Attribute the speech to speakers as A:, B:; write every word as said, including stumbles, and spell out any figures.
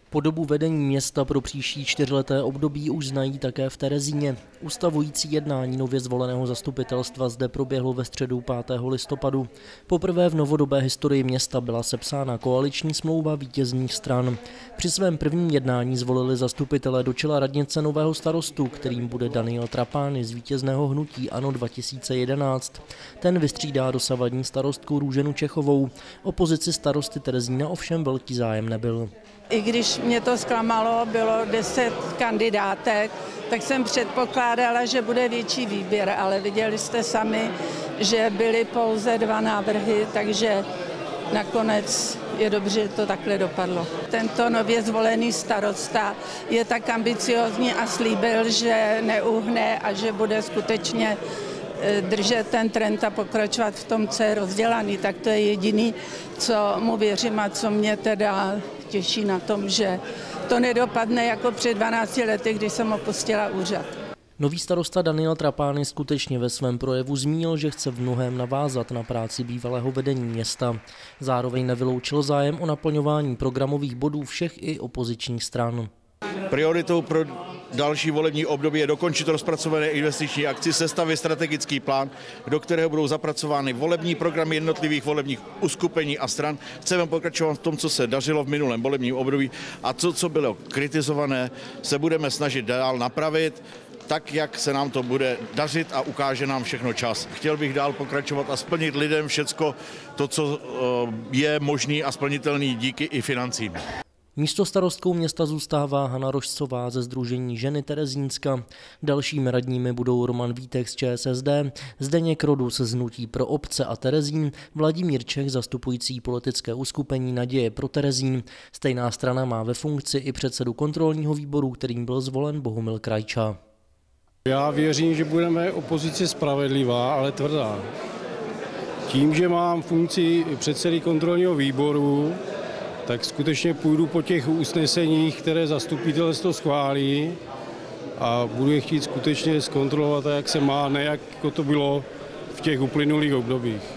A: Podobu vedení města pro příští čtyřleté období už znají také v Terezíně. Ustavující jednání nově zvoleného zastupitelstva zde proběhlo ve středu pátého listopadu. Poprvé v novodobé historii města byla sepsána koaliční smlouva vítězných stran. Při svém prvním jednání zvolili zastupitelé do čela radnice nového starostu, kterým bude Daniel Trapány z vítězného hnutí ANO dva tisíce jedenáct. Ten vystřídá dosavadní starostku Růženu Čechovou. Opozici starosty Terezína ovšem velký zájem nebyl.
B: I když mě to zklamalo, bylo deset kandidátek, tak jsem předpokládala, že bude větší výběr, ale viděli jste sami, že byly pouze dva návrhy, takže nakonec je dobře, že to takhle dopadlo. Tento nově zvolený starosta je tak ambiciózní a slíbil, že neuhne a že bude skutečně držet ten trend a pokračovat v tom, co je rozdělaný. Tak to je jediný, co mu věřím a co mě teda těší na tom, že to nedopadne jako před dvanácti lety, když jsem opustila úřad.
A: Nový starosta Daniel Trapány skutečně ve svém projevu zmínil, že chce v mnohém navázat na práci bývalého vedení města. Zároveň nevyloučil zájem o naplňování programových bodů všech i opozičních stran.
C: Prioritou pro další volební období je dokončit rozpracované investiční akci, sestavit strategický plán, do kterého budou zapracovány volební programy jednotlivých volebních uskupení a stran. Chceme pokračovat v tom, co se dařilo v minulém volebním období a co, co bylo kritizované, se budeme snažit dál napravit, tak, jak se nám to bude dařit a ukáže nám všechno čas. Chtěl bych dál pokračovat a splnit lidem všecko to, co je možný a splnitelný díky i financím.
A: Místostarostkou města zůstává Hana Rožcová ze sdružení Ženy Terezínska. Dalšími radními budou Roman Vítek z ČSSD, Zdeněk Rodus z Hnutí pro obce a Terezín, Vladimír Čech zastupující politické uskupení Naděje pro Terezín. Stejná strana má ve funkci i předsedu kontrolního výboru, kterým byl zvolen Bohumil Krajča.
D: Já věřím, že budeme opozice spravedlivá, ale tvrdá. Tím, že mám funkci předsedy kontrolního výboru, tak skutečně půjdu po těch usneseních, které zastupitelstvo schválí a budu je chtít skutečně zkontrolovat, jak se má, ne jak to bylo v těch uplynulých obdobích.